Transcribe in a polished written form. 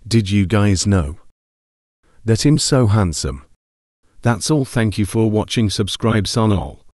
Did you guys know that him so handsome? That's all. Thank you for watching. Subscribe on all.